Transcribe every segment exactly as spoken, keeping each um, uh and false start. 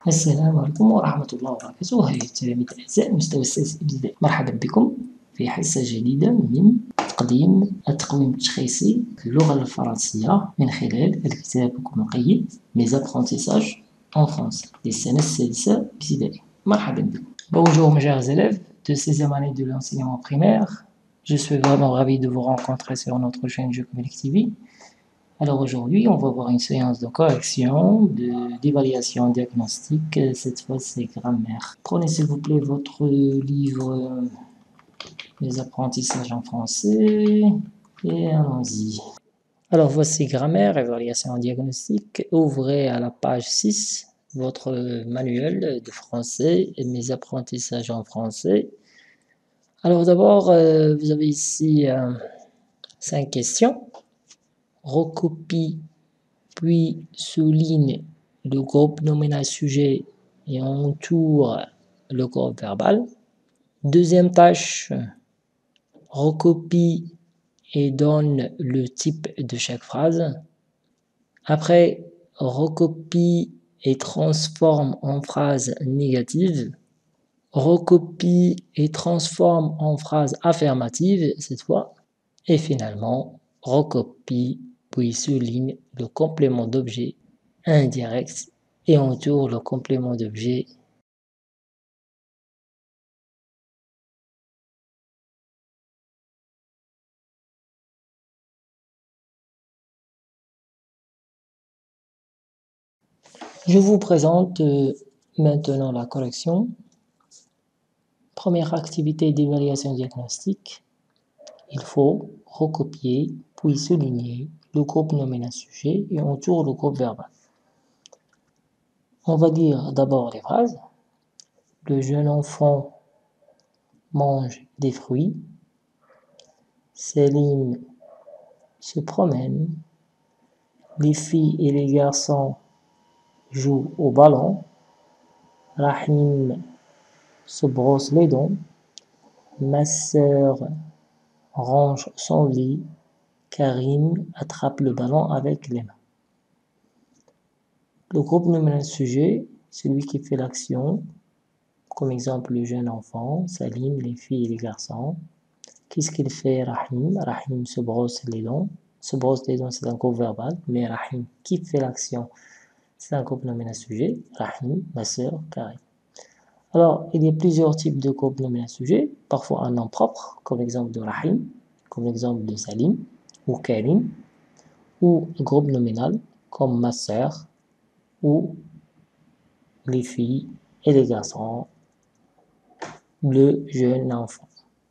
السلام عليكم ورحمة الله وبركاته. هيا التلاميذ الأعزاء المستوى السادس الابتدائي، مرحبا بكم في حصة جديدة من تقديم التقويم التشخيصي في اللغة الفرنسية من خلال الكتاب المقيد Mes apprentissages en français للسنة السادسة ابتدائي. مرحبا بكم. Bonjour mes chers élèves de sixième année de l'enseignement primaire. Je suis vraiment ravi de vous rencontrer sur notre chaîne Jeucommunic T V. Alors aujourd'hui, on va voir une séance de correction, d'évaluation diagnostique. Cette fois, c'est grammaire. Prenez s'il vous plaît votre livre Les apprentissages en français et allons-y. Alors voici grammaire, évaluation diagnostique. Ouvrez à la page six votre manuel de français et mes apprentissages en français. Alors d'abord, euh, vous avez ici euh, cinq questions. Recopie puis souligne le groupe nominal sujet et entoure le groupe verbal. Deuxième tâche, recopie et donne le type de chaque phrase. Après, recopie et transforme en phrase négative. Recopie et transforme en phrase affirmative cette fois. Et finalement, recopie puis souligne le complément d'objet indirect et entoure le complément d'objet. Je vous présente euh, maintenant la correction. Première activité d'évaluation diagnostique. Il faut recopier puis souligner le groupe nominal sujet et entoure le groupe verbal. On va dire d'abord les phrases. Le jeune enfant mange des fruits. Céline se promène. Les filles et les garçons jouent au ballon. Rahim se brosse les dents. Ma sœur range son lit. Karim attrape le ballon avec les mains. Le groupe nominal sujet, celui qui fait l'action, comme exemple le jeune enfant, Salim, les filles et les garçons. Qu'est-ce qu'il fait Rahim? Rahim se brosse les dents. Se brosse les dents, c'est un groupe verbal, mais Rahim qui fait l'action, c'est un groupe nominal sujet. Rahim, ma sœur, Karim. Alors, il y a plusieurs types de groupes nominal sujet. Parfois un nom propre, comme exemple de Rahim, comme exemple de Salim ou Karim, ou groupe nominal, comme ma sœur, ou les filles et les garçons, le jeune enfant.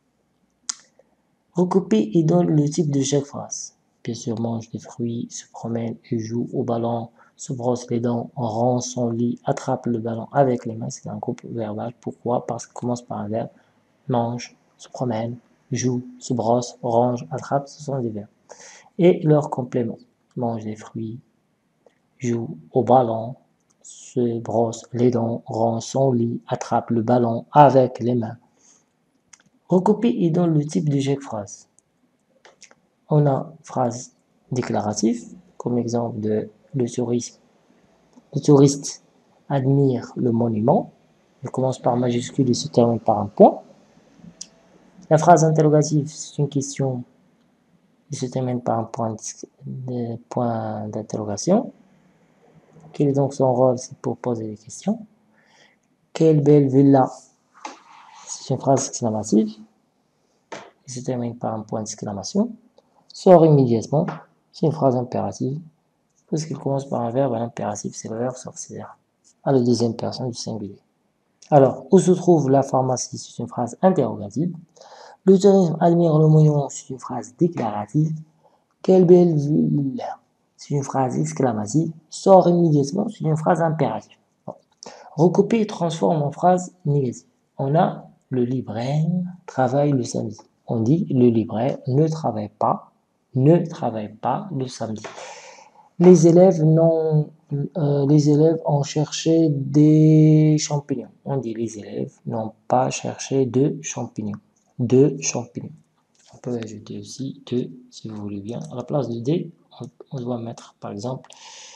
Recopie et donne le type de chaque phrase. Bien sûr, mange des fruits, se promène et joue au ballon, se brosse les dents, rend son lit, attrape le ballon avec les mains. C'est un groupe verbal. Pourquoi? Parce qu'il commence par un verbe. Mange, se promène, joue, se brosse, range, attrape, ce sont des verbes. Et leurs compléments. Mange des fruits, joue au ballon, se brosse les dents, rend son lit, attrape le ballon avec les mains. Recopie et donne le type de chaque phrase. On a phrase déclarative, comme exemple de le touriste. Le touriste admire le monument. Il commence par majuscule et se termine par un point. La phrase interrogative, c'est une question qui se termine par un point de, point d'interrogation. Quel est donc son rôle? C'est pour poser des questions. Quelle belle villa? C'est une phrase exclamative qui se termine par un point d'exclamation. Sors immédiatement, c'est une phrase impérative parce qu'il commence par un verbe impératif, c'est le verbe sortir à la deuxième personne du singulier. Alors, où se trouve la pharmacie? C'est une phrase interrogative. Le tourisme admire le monument, c'est une phrase déclarative. Quelle belle ville? C'est une phrase exclamative. Sors immédiatement, c'est une phrase impérative. Bon. Recopie et transforme en phrase négative. On a le libraire travaille le samedi. On dit le libraire ne travaille pas, ne travaille pas le samedi. Les élèves n'ont, euh, les élèves ont cherché des champignons. On dit les élèves n'ont pas cherché de champignons. De champignons. On peut ajouter aussi de, si vous voulez bien. À la place de des, on, on doit mettre par exemple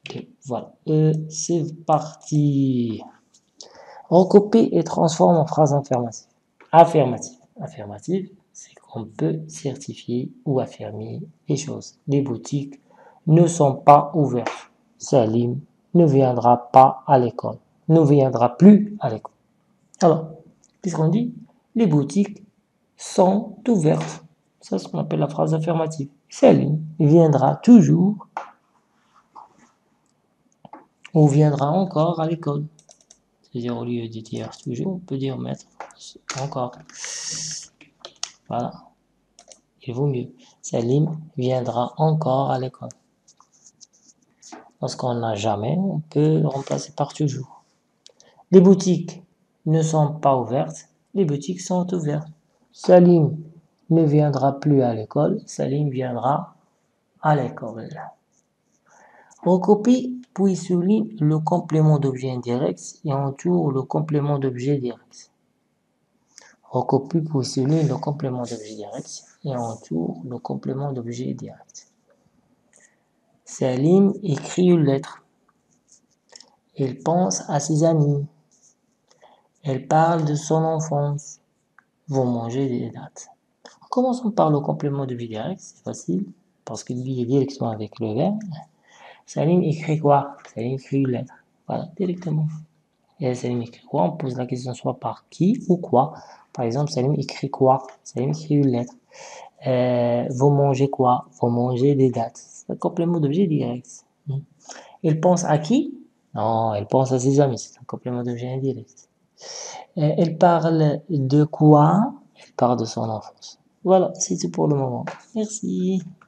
deux. Voilà. Et c'est parti. Recopie et transforme en phrase affirmative. Affirmative. Affirmative, c'est qu'on peut certifier ou affirmer les choses. Les boutiques ne sont pas ouvertes. Salim ne viendra pas à l'école. Ne viendra plus à l'école. Alors, qu'est-ce qu'on dit? Les boutiques sont ouvertes. Ça, c'est ce qu'on appelle la phrase affirmative. Salim viendra toujours ou viendra encore à l'école. C'est-à-dire, au lieu de dire toujours, on peut dire mettre encore. Voilà. Il vaut mieux. Salim viendra encore à l'école. Lorsqu'on n'a jamais, on peut le remplacer par toujours. Les boutiques ne sont pas ouvertes. Les boutiques sont ouvertes. Salim ne viendra plus à l'école. Salim viendra à l'école. Recopie puis souligne le complément d'objet indirect et entoure le complément d'objet direct. Recopie puis souligne le complément d'objet direct et entoure le complément d'objet direct. Salim écrit une lettre. Il pense à ses amis. Elle parle de son enfance. Vont manger des dates. Commençons par le complément d'objet direct, c'est facile, parce qu'il y a directement avec le verbe. Salim écrit quoi? Salim écrit une lettre. Voilà, directement. Et Salim écrit quoi? On pose la question soit par qui ou quoi. Par exemple, Salim écrit quoi? Salim écrit une lettre. Euh, vous mangez quoi? Vous mangez des dates. C'est un complément d'objet direct. Il pense à qui? Non, elle pense à ses amis. C'est un complément d'objet indirect. Euh, elle parle de quoi? Elle parle de son enfance. Voilà, c'est tout pour le moment. Merci.